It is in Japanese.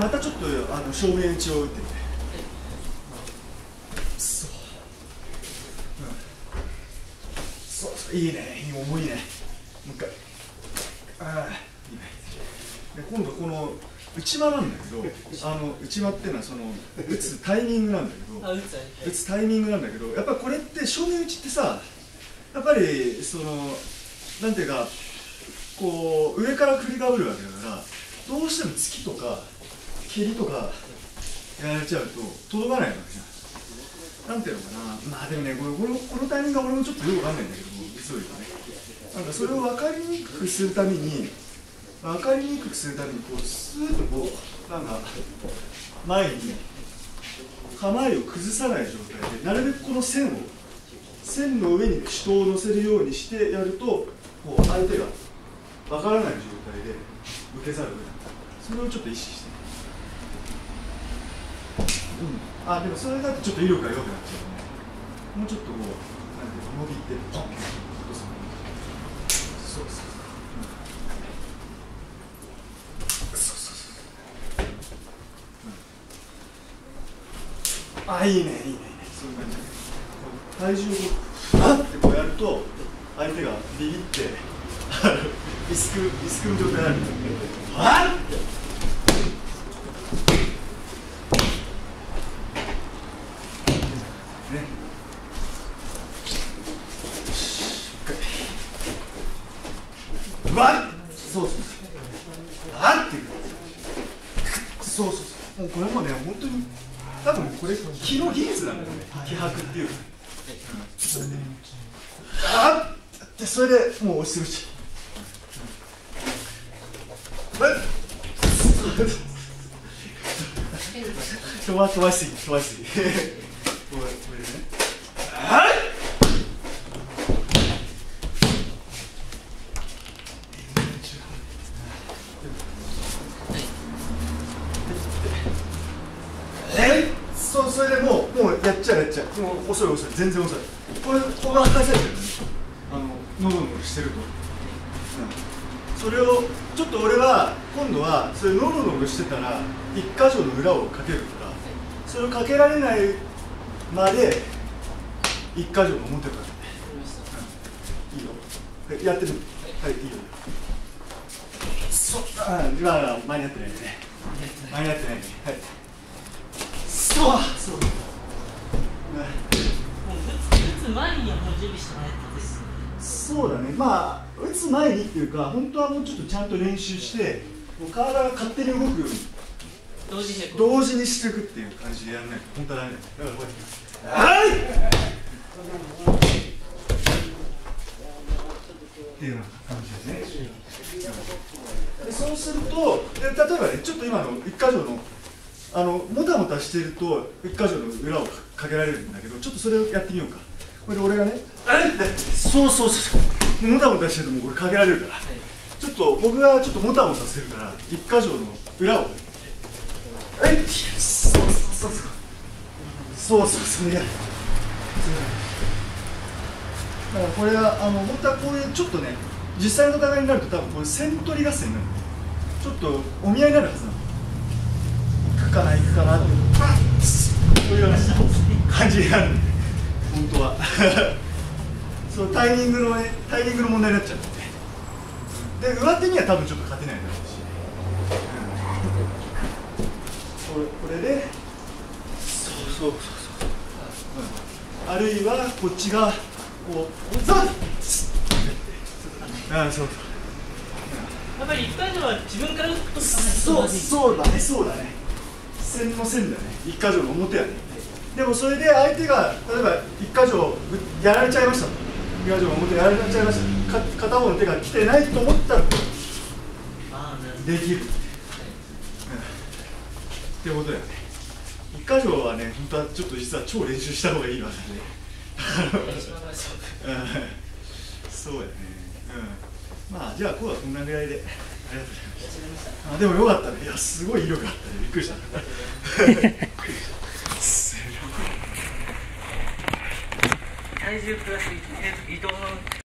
またちょっと正面打ちを打ってみて。そう、そうそう、いいね、いい、重いね。もう一回。ああ、いいね。で今度この内間なんだけど、内間っていうのはその打つタイミングなんだけど、打つタイミングなんだけど、やっぱりこれって正面打ちってさ、やっぱりそのなんていうか、こう上から振りかぶるわけだから、どうしても突きとか蹴りとかやられちゃうと届かないわけじゃん。なんていうのかな、まあでもね、このタイミングは俺もちょっとよくわかんないんだけど、急いでね、なんかそれを分かりにくくするために、こうスーッとこうなんか前に構えを崩さない状態で、なるべくこの線の上に手刀を乗せるようにしてやると、こう相手が分からない状態で受けざるを得ない。それをちょっと意識して、あ、でもそれだとちょっと威力が弱くなっちゃうね。もうちょっとこうなんていうの、伸びてポンって落とす。そうそうそう、あ、いいね、いいね、いいね、そういう感じで体重をあってこうやると相手がビビってリスクの状態になるんですよ。あっね、うわっ、そうそうそう、あってそうそうそう、もうこれもね、本当に多分これ気の技術なんだよね、気迫っていうか、それであっって、それでもう押しつぶし飛ばしすぎこれでね、はい、そう、それでもうやっちゃう、もう遅い、全然遅い。こが破壊されてるよね、ノロノロしてると、それをちょっと俺は今度はそれノロノロしてたら一箇所の裏をかけるから、それをかけられないまで一箇所の表から、いいよ、やってみる、はい、いいよ、そう、今間に合ってないね、はい、そう、 打つ前にはもう準備してないです。 そうだね、まあ打つ前にっていうか、本当はもうちょっとちゃんと練習して、もう体が勝手に動くように同時にしていくっていう感じでやらないと本当はダメだ。だからこうやって、はいっていうような感じですね。でそうすると、例えばね、ちょっと今の一箇条のもたもたしていると一箇条の裏をかけられるんだけど、ちょっとそれをやってみようか。これで俺がね、そう、もたもたしてるともうこれかけられるから、ちょっと僕がちょっともたもたするから一箇条の裏を、はい、そうそれやる。だからこれは本当はこういうちょっとね、実際の戦いになると多分これ線取り合戦になる、ちょっとお見合いになるはずなの。行くかなってそういうような感じになるんで、本当はそうタイミングの問題になっちゃうんで、上手には多分ちょっと勝てないだろうし、これでそう、あるいはこっちがこうそうやっぱり一回では自分から打つとそうだね、線だよね、一箇条の表やね。でもそれで相手が例えば一箇条やられちゃいましたと、一箇条の表やられちゃいました、片方の手が来てないと思ったらできるってことやね。一箇条はね、本当はちょっと実は超練習した方がいいわけでそうやね、まあじゃあ今日はこんなぐらいで、ありがとうございました。でもよかったね、いやすごい威力あったね、びっくりした体重プラス移動の